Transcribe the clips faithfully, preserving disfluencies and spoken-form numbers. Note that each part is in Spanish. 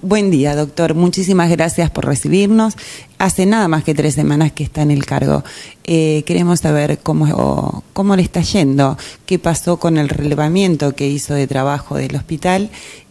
Buen día, doctor. Muchísimas gracias por recibirnos. Hace nada más que tres semanas que está en el cargo. Eh, queremos saber cómo, cómo le está yendo, qué pasó con el relevamiento que hizo de trabajo del hospital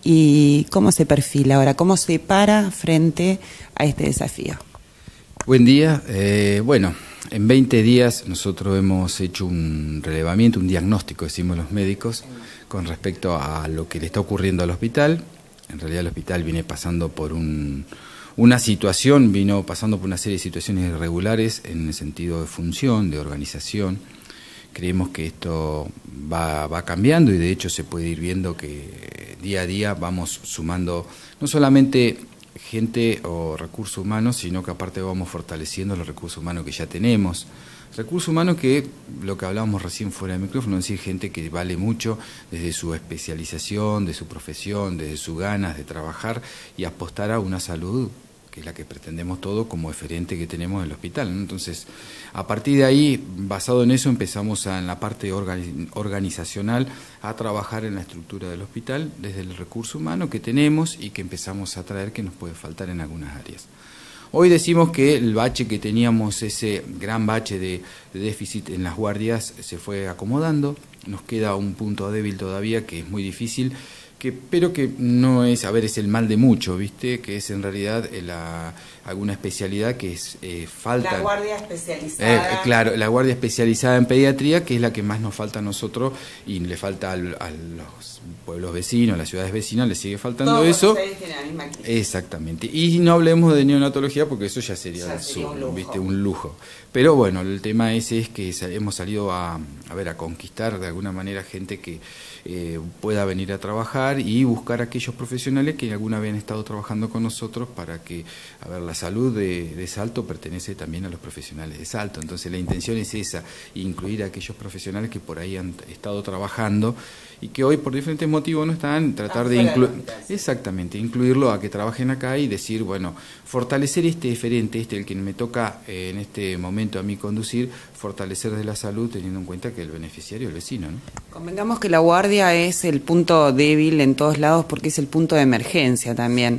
y cómo se perfila ahora, cómo se para frente a este desafío. Buen día. Eh, bueno, en veinte días nosotros hemos hecho un relevamiento, un diagnóstico, decimos los médicos, con respecto a lo que le está ocurriendo al hospital. En realidad el hospital viene pasando por un, una situación, vino pasando por una serie de situaciones irregulares en el sentido de función, de organización. Creemos que esto va, va cambiando y de hecho se puede ir viendo que día a día vamos sumando no solamente gente o recursos humanos, sino que aparte vamos fortaleciendo los recursos humanos que ya tenemos. Recursos humanos que, lo que hablábamos recién fuera del micrófono, es decir, gente que vale mucho desde su especialización, de su profesión, desde sus ganas de trabajar y apostar a una salud que es la que pretendemos todo como referente que tenemos en el hospital, ¿no? Entonces, a partir de ahí, basado en eso, empezamos a, en la parte organizacional a trabajar en la estructura del hospital desde el recurso humano que tenemos y que empezamos a traer que nos puede faltar en algunas áreas. Hoy decimos que el bache que teníamos, ese gran bache de, de déficit en las guardias, se fue acomodando. Nos queda un punto débil todavía que es muy difícil, que, pero que no es, a ver, es el mal de mucho, ¿viste? Que es en realidad la, alguna especialidad que es eh, falta. La guardia especializada. Eh, claro, la guardia especializada en pediatría, que es la que más nos falta a nosotros y le falta al, a los pueblos vecinos, a las ciudades vecinas, le sigue faltando Todos eso. Tienen la misma crisis. Exactamente. Y no hablemos de neonatología porque eso ya sería, ya sería su, un, lujo. ¿viste? un lujo. Pero bueno, el tema ese es que hemos salido a, a ver, a conquistar de alguna manera gente que eh, pueda venir a trabajar y buscar a aquellos profesionales que alguna vez han estado trabajando con nosotros para que, a ver, la salud de, de Salto pertenece también a los profesionales de Salto. Entonces la intención es esa, incluir a aquellos profesionales que por ahí han estado trabajando y que hoy por diferentes motivos no están, tratar de incluir, exactamente, incluirlo a que trabajen acá y decir, bueno, fortalecer este diferente, este el que me toca eh, en este momento a mí conducir, fortalecer de la salud teniendo en cuenta que el beneficiario es el vecino, ¿no? Convengamos que la guardia es el punto débil en todos lados porque es el punto de emergencia también.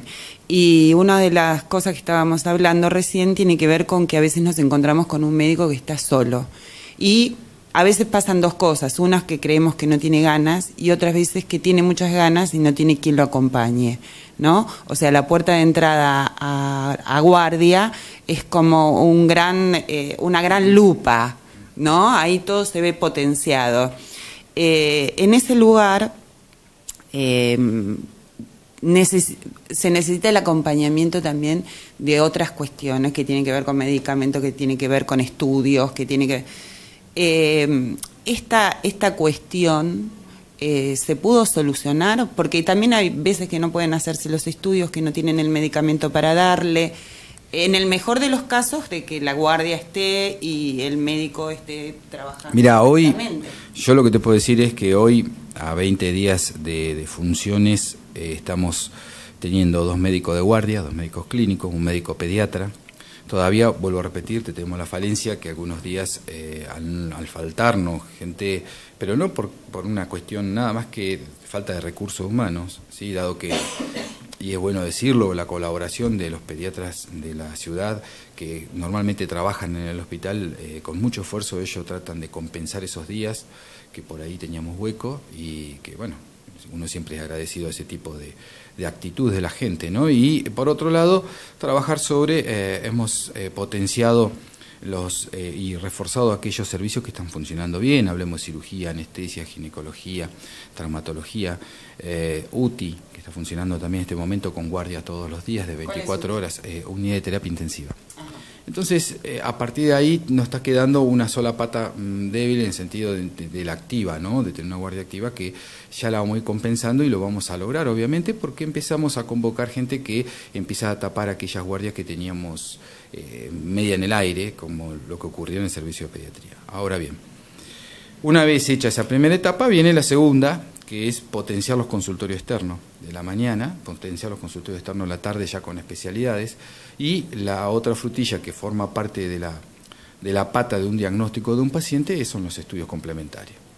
Y una de las cosas que estábamos hablando recién tiene que ver con que a veces nos encontramos con un médico que está solo. Y a veces pasan dos cosas, unas que creemos que no tiene ganas y otras veces que tiene muchas ganas y no tiene quien lo acompañe, ¿no? O sea, la puerta de entrada a, a guardia es como un gran, eh, una gran lupa, ¿no? Ahí todo se ve potenciado. Eh, en ese lugar eh, neces- se necesita el acompañamiento también de otras cuestiones que tienen que ver con medicamentos, que tienen que ver con estudios, que tienen que... Eh, esta, esta cuestión eh, se pudo solucionar porque también hay veces que no pueden hacerse los estudios, que no tienen el medicamento para darle. En el mejor de los casos, de que la guardia esté y el médico esté trabajando. Mira, hoy, yo lo que te puedo decir es que hoy, a veinte días de, de funciones, eh, estamos teniendo dos médicos de guardia, dos médicos clínicos, un médico pediatra. Todavía, vuelvo a repetirte, tenemos la falencia que algunos días, eh, al, al faltarnos gente, pero no por, por una cuestión nada más que falta de recursos humanos, ¿sí? Dado que, y es bueno decirlo, la colaboración de los pediatras de la ciudad que normalmente trabajan en el hospital, eh, con mucho esfuerzo ellos tratan de compensar esos días que por ahí teníamos hueco y que, bueno, uno siempre es agradecido a ese tipo de, de actitud de la gente, ¿no? Y por otro lado, trabajar sobre, eh, hemos eh, potenciado los eh, y reforzado aquellos servicios que están funcionando bien, hablemos de cirugía, anestesia, ginecología, traumatología, eh, U T I, que está funcionando también en este momento con guardia todos los días de veinticuatro horas, eh, unidad de terapia intensiva. Ajá. Entonces, eh, a partir de ahí nos está quedando una sola pata mmm, débil en el sentido de, de, de la activa, ¿no? De tener una guardia activa que ya la vamos a ir compensando y lo vamos a lograr, obviamente, porque empezamos a convocar gente que empieza a tapar aquellas guardias que teníamos eh, media en el aire, como lo que ocurrió en el servicio de pediatría. Ahora bien, una vez hecha esa primera etapa, viene la segunda, que es potenciar los consultorios externos de la mañana, potenciar los consultorios externos de la tarde ya con especialidades, y la otra frutilla que forma parte de la, de la pata de un diagnóstico de un paciente son los estudios complementarios.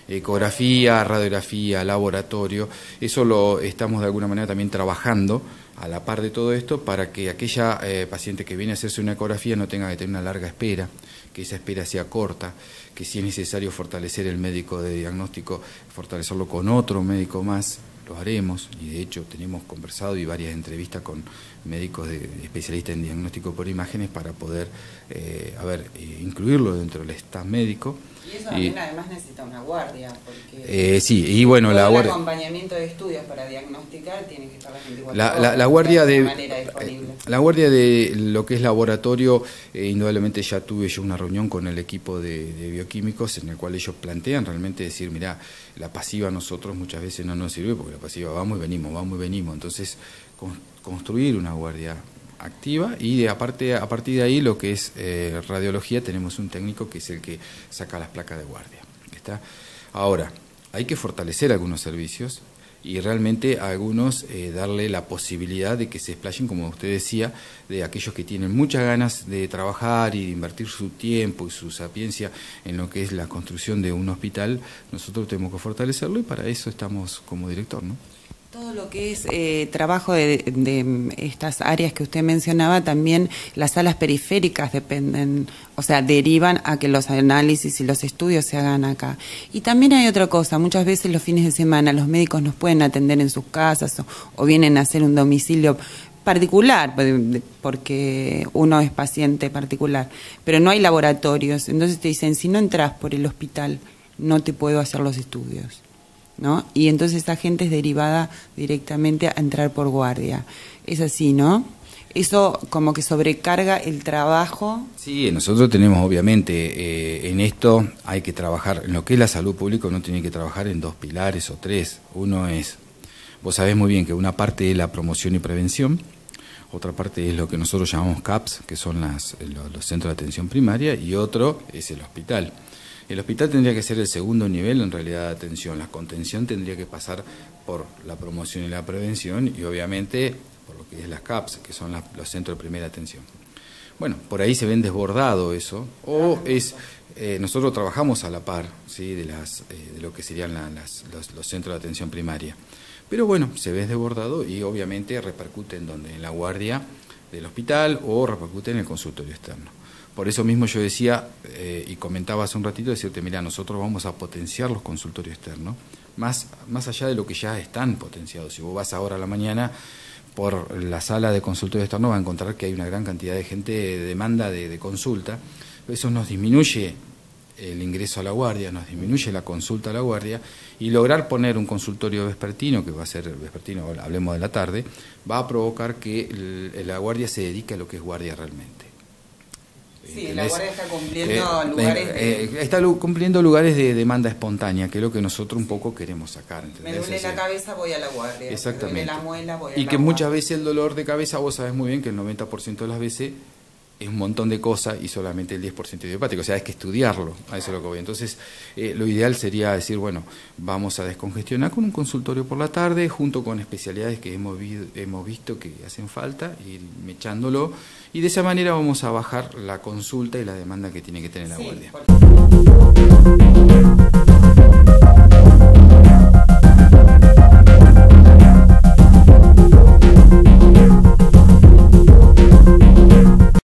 ecografía, radiografía, laboratorio. Eso lo estamos de alguna manera también trabajando a la par de todo esto para que aquella eh, paciente que viene a hacerse una ecografía no tenga que tener una larga espera, que esa espera sea corta, que si es necesario fortalecer el médico de diagnóstico, fortalecerlo con otro médico más, lo haremos, y de hecho tenemos conversado y varias entrevistas con médicos de, especialistas en diagnóstico por imágenes para poder, eh, a ver, eh, incluirlo dentro del staff médico. Y eso también y, además necesita una guardia, porque eh, sí, y bueno, la guardia, el acompañamiento de estudios para diagnosticar tiene que estar las veinticuatro la, horas, la, la guardia de, de la guardia de lo que es laboratorio, eh, indudablemente ya tuve yo una reunión con el equipo de, de bioquímicos en el cual ellos plantean realmente decir, mira, la pasiva a nosotros muchas veces no nos sirve porque la pasiva vamos y venimos, vamos y venimos, entonces con, construir una guardia activa y de aparte a partir de ahí lo que es eh, radiología tenemos un técnico que es el que saca las placas de guardia. ¿Está? Ahora, hay que fortalecer algunos servicios y realmente a algunos eh, darle la posibilidad de que se explayen, como usted decía, de aquellos que tienen muchas ganas de trabajar y de invertir su tiempo y su sapiencia en lo que es la construcción de un hospital. Nosotros tenemos que fortalecerlo y para eso estamos como director, ¿no? Todo lo que es eh, trabajo de, de estas áreas que usted mencionaba, también las salas periféricas dependen, o sea, derivan a que los análisis y los estudios se hagan acá. Y también hay otra cosa, muchas veces los fines de semana los médicos nos pueden atender en sus casas o, o vienen a hacer un domicilio particular, porque uno es paciente particular, pero no hay laboratorios, entonces te dicen, si no entras por el hospital, no te puedo hacer los estudios, ¿no? Y entonces esa gente es derivada directamente a entrar por guardia. Es así, ¿no? Eso como que sobrecarga el trabajo. Sí, nosotros tenemos obviamente, eh, en esto hay que trabajar, en lo que es la salud pública uno tiene que trabajar en dos pilares o tres. Uno es, vos sabés muy bien que una parte es la promoción y prevención, otra parte es lo que nosotros llamamos C A P S, que son las, los, los centros de atención primaria, y otro es el hospital. El hospital tendría que ser el segundo nivel en realidad de atención, la contención tendría que pasar por la promoción y la prevención y obviamente por lo que es las C A P S, que son las, los centros de primera atención. Bueno, por ahí se ven desbordado eso, o es, eh, nosotros trabajamos a la par, ¿sí? de, las, eh, de lo que serían la, las, los, los centros de atención primaria, pero bueno, se ve desbordado y obviamente repercute en donde, en la guardia del hospital o repercute en el consultorio externo. Por eso mismo yo decía, eh, y comentaba hace un ratito, decirte, mira, nosotros vamos a potenciar los consultorios externos, más, más allá de lo que ya están potenciados. Si vos vas ahora a la mañana por la sala de consultorio externo, vas a encontrar que hay una gran cantidad de gente de demanda de, de consulta. Eso nos disminuye el ingreso a la guardia, nos disminuye la consulta a la guardia, y lograr poner un consultorio vespertino, que va a ser vespertino, hablemos de la tarde, va a provocar que el, la guardia se dedique a lo que es guardia realmente. Sí, la guardia está cumpliendo eh, lugares de... eh, está cumpliendo lugares de demanda espontánea, que es lo que nosotros un poco queremos sacar. ¿entendés? Me duele la cabeza, voy a la guardia. Exactamente. Me duele la muela, voy a y la que guardia. Muchas veces el dolor de cabeza, vos sabés muy bien que el noventa por ciento de las veces es un montón de cosas y solamente el diez por ciento idiopático, o sea, hay que estudiarlo, a eso es lo que voy. Entonces, eh, lo ideal sería decir, bueno, vamos a descongestionar con un consultorio por la tarde, junto con especialidades que hemos, vi hemos visto que hacen falta, ir mechándolo, y de esa manera vamos a bajar la consulta y la demanda que tiene que tener la sí, guardia. Porque...